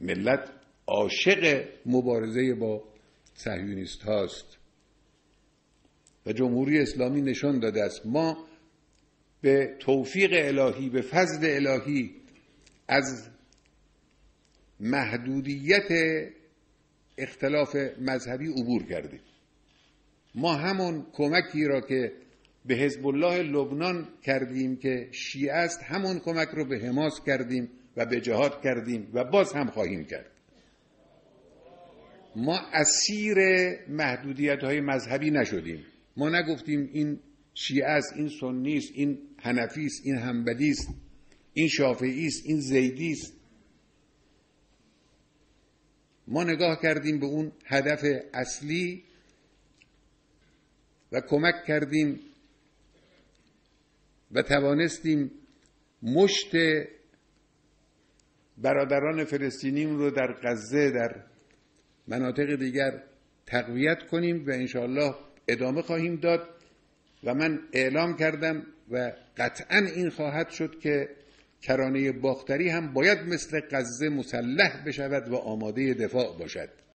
ملت عاشق مبارزه با صهیونیست هاست و جمهوری اسلامی نشان داده است ما به توفیق الهی، به فضل الهی از محدودیت اختلاف مذهبی عبور کردیم. ما همون کمکی را که به حزب الله لبنان کردیم که شیعه است، همون کمک رو به حماس کردیم و به جهاد کردیم و باز هم خواهیم کرد. ما اسیر محدودیت‌های مذهبی نشدیم. ما نگفتیم این شیعه است، این سنی است، این حنفی است، این حنبلی است، این شافعی است، این زیدی است. ما نگاه کردیم به اون هدف اصلی و کمک کردیم و توانستیم مشت برادران فلسطینیمون رو در غزه، در مناطق دیگر تقویت کنیم و انشاءالله ادامه خواهیم داد. و من اعلام کردم و قطعا این خواهد شد که کرانه باختری هم باید مثل غزه مسلح بشود و آماده دفاع باشد.